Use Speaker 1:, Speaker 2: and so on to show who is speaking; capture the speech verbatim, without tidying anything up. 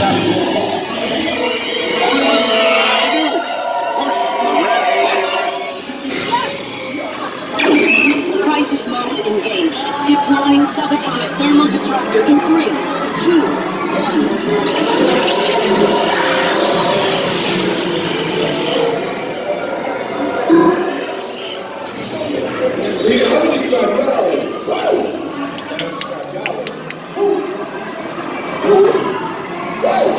Speaker 1: Crisis mode engaged. Deploying subatomic thermal disruptor in three, two, one.
Speaker 2: Woo!